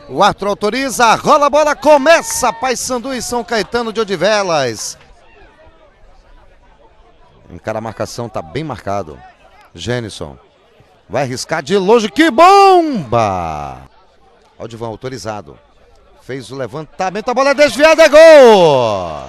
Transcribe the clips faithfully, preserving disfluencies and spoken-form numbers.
O árbitro autoriza, rola a bola, começa Paysandu e São Caetano de Odivelas. Encara a marcação, tá bem marcado. Gênison vai arriscar de longe, que bomba! Aldivan autorizado. Fez o levantamento, a bola é desviada, é gol!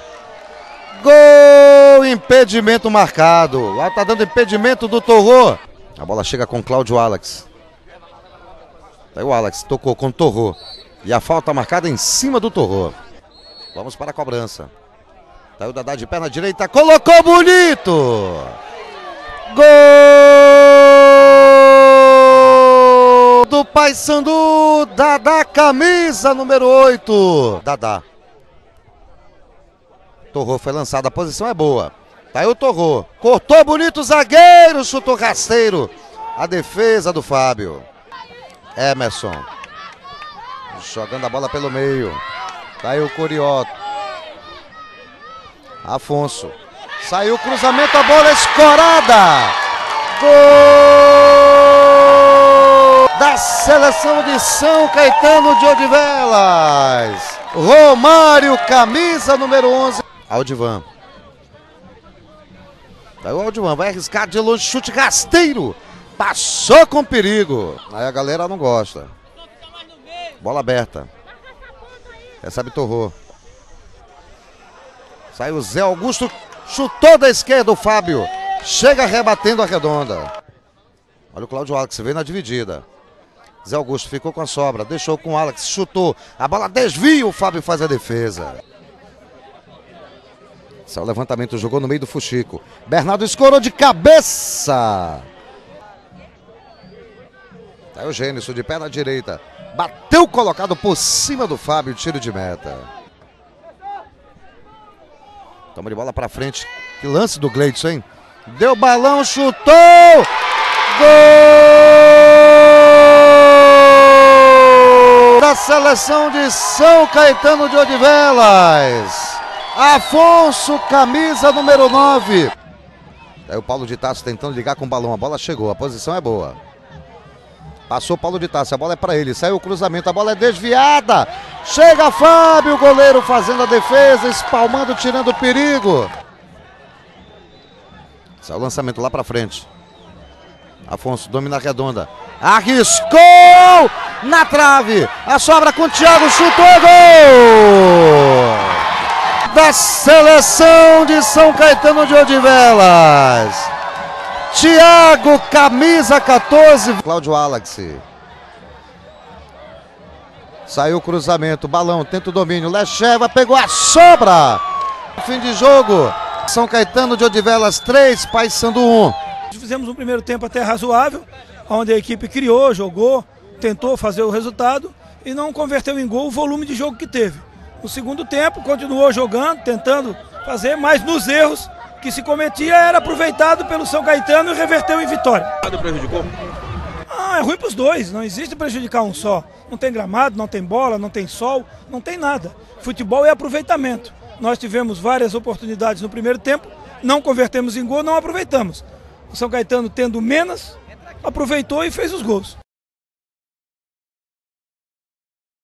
Gol! Impedimento marcado. Lá tá dando impedimento do Torrô. A bola chega com Cláudio Alex. Aí o Alex tocou com o Torrô. E a falta marcada em cima do Torrô. Vamos para a cobrança. Tá o Dadá de perna direita, colocou bonito! Gol do Paysandu, Dadá, camisa número oito. Dadá. Torrô foi lançado, a posição é boa. Tá aí o Torrô, cortou bonito o zagueiro, chutou rasteiro. A defesa do Fábio. Emerson. Jogando a bola pelo meio. Tá aí o Curió. Afonso. Saiu o cruzamento, a bola escorada. Gol da seleção de São Caetano de Odivelas. Romário, camisa número onze. Aldivan. Aí o Aldivan vai arriscar de longe, chute rasteiro. Passou com perigo. Aí a galera não gosta. Bola aberta. Recebe Torrô. Sai o Zé Augusto, chutou da esquerda o Fábio. Chega rebatendo a redonda. Olha o Cláudio Alex, veio na dividida. Zé Augusto ficou com a sobra, deixou com o Alex, chutou. A bola desvia, o Fábio faz a defesa. Sai o levantamento, jogou no meio do fuxico. Bernardo escorou de cabeça. Aí o Gênison de pé na direita. Bateu colocado por cima do Fábio, tiro de meta. Toma de bola pra frente. Que lance do Gleidson, hein? Deu balão, chutou! Gol da seleção de São Caetano de Odivelas. Afonso, camisa número nove. Aí o Paulo de Tasso tentando ligar com o balão. A bola chegou, a posição é boa. Passou o Paulo de Tasso, a bola é para ele. Saiu o cruzamento, a bola é desviada. Chega Fábio, o goleiro fazendo a defesa, espalmando, tirando o perigo. Saiu o lançamento lá para frente. Afonso domina a redonda. Arriscou na trave. A sobra com o Thiago, chutou, gol! Da seleção de São Caetano de Odivelas. Thiago, camisa quatorze. Cláudio Alex. Saiu o cruzamento, balão, tenta o domínio. Lecheva pegou a sobra. Fim de jogo. São Caetano de Odivelas três, Paysandu um. Fizemos um primeiro tempo até razoável, onde a equipe criou, jogou, tentou fazer o resultado e não converteu em gol o volume de jogo que teve. No segundo tempo, continuou jogando, tentando fazer, mas nos erros que se cometia era aproveitado pelo São Caetano e reverteu em vitória. Prejudicou? Ah, é ruim para os dois, não existe prejudicar um só. Não tem gramado, não tem bola, não tem sol, não tem nada. Futebol é aproveitamento. Nós tivemos várias oportunidades no primeiro tempo, não convertemos em gol, não aproveitamos. O São Caetano, tendo menos, aproveitou e fez os gols.